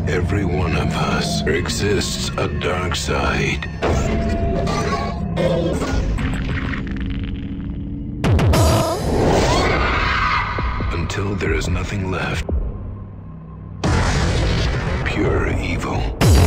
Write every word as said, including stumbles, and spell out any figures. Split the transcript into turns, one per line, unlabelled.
every one of us, there exists a dark side. Until there is nothing left. Pure evil.